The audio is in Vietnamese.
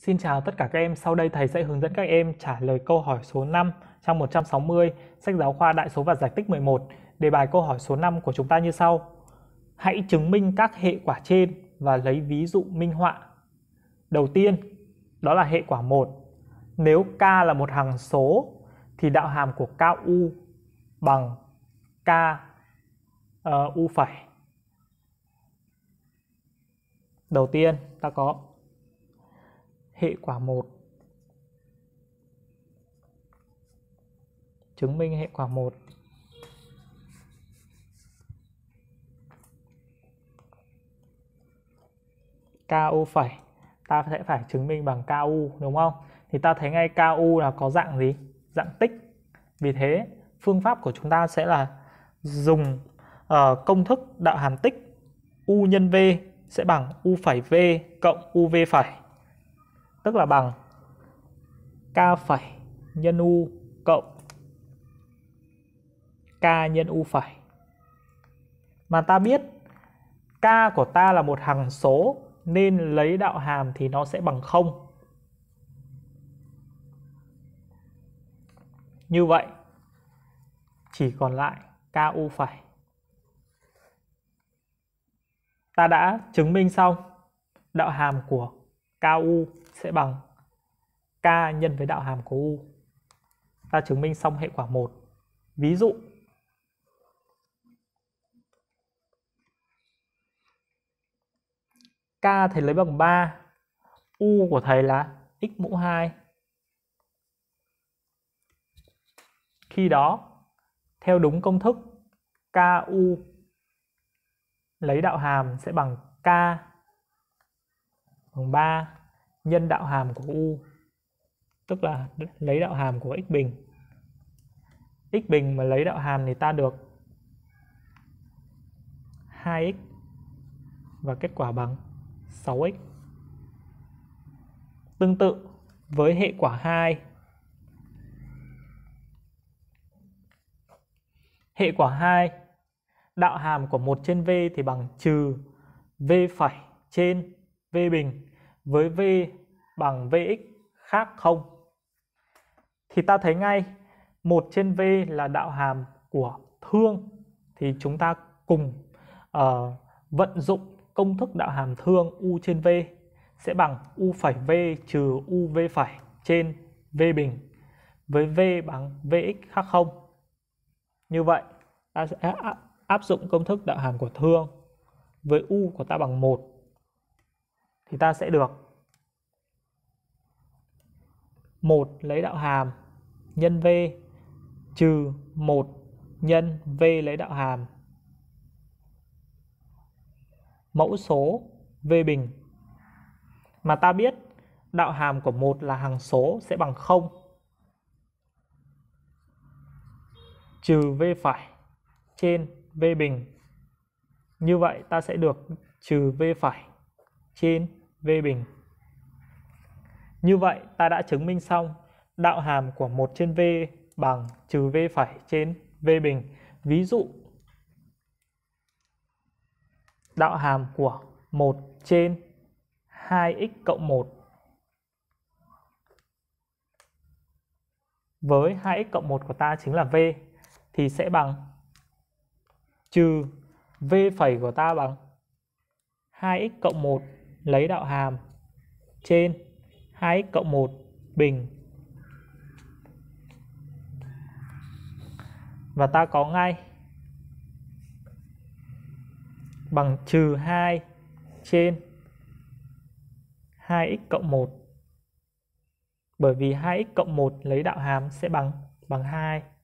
Xin chào tất cả các em, sau đây thầy sẽ hướng dẫn các em trả lời câu hỏi số 5 trong 160, sách giáo khoa Đại số và Giải tích 11. Đề bài câu hỏi số 5 của chúng ta như sau. Hãy chứng minh các hệ quả trên và lấy ví dụ minh họa. Đầu tiên, đó là hệ quả 1. Nếu k là một hằng số thì đạo hàm của KU bằng k u phẩy. Đầu tiên, ta có hệ quả 1. Chứng minh hệ quả 1. KU phẩy. Ta sẽ phải chứng minh bằng KU, đúng không? Thì ta thấy ngay KU là có dạng gì? Dạng tích. Vì thế, phương pháp của chúng ta sẽ là dùng công thức đạo hàm tích U nhân V sẽ bằng U phẩy V cộng UV phẩy. Tức là bằng K phẩy nhân U cộng K nhân U phẩy. Mà ta biết K của ta là một hằng số nên lấy đạo hàm thì nó sẽ bằng 0. Như vậy chỉ còn lại KU phẩy. Ta đã chứng minh xong đạo hàm của KU sẽ bằng K nhân với đạo hàm của U. Ta chứng minh xong hệ quả 1. Ví dụ K thầy lấy bằng 3, U của thầy là x mũ 2. Khi đó, theo đúng công thức, KU lấy đạo hàm sẽ bằng K bằng 3 nhân đạo hàm của U. Tức là lấy đạo hàm của x bình. X bình mà lấy đạo hàm thì ta được 2x và kết quả bằng 6x. Tương tự với hệ quả 2. Hệ quả 2, đạo hàm của 1 trên V thì bằng trừ V phẩy trên V bình với V bằng Vx khác 0. Thì ta thấy ngay 1 trên V là đạo hàm của thương. Thì chúng ta cùng vận dụng công thức đạo hàm thương U trên V sẽ bằng U phẩy V trừ UV phẩy trên V bình với V bằng Vx khác 0. Như vậy ta sẽ áp dụng công thức đạo hàm của thương với U của ta bằng 1 thì ta sẽ được 1 lấy đạo hàm nhân V trừ 1 nhân V lấy đạo hàm mẫu số V bình. Mà ta biết đạo hàm của 1 là hằng số sẽ bằng 0 trừ V phẩy trên V bình. Như vậy ta sẽ được trừ V phẩy trên V bình. Như vậy ta đã chứng minh xong đạo hàm của 1 trên V bằng trừ V phẩy trên V bình. Ví dụ đạo hàm của 1 trên 2x cộng 1 với 2x cộng 1 của ta chính là V thì sẽ bằng trừ V phẩy của ta bằng 2x cộng 1 lấy đạo hàm trên 2x cộng 1 bình. Và ta có ngay bằng trừ 2 trên 2x cộng 1. Bởi vì 2x cộng 1 lấy đạo hàm sẽ bằng 2.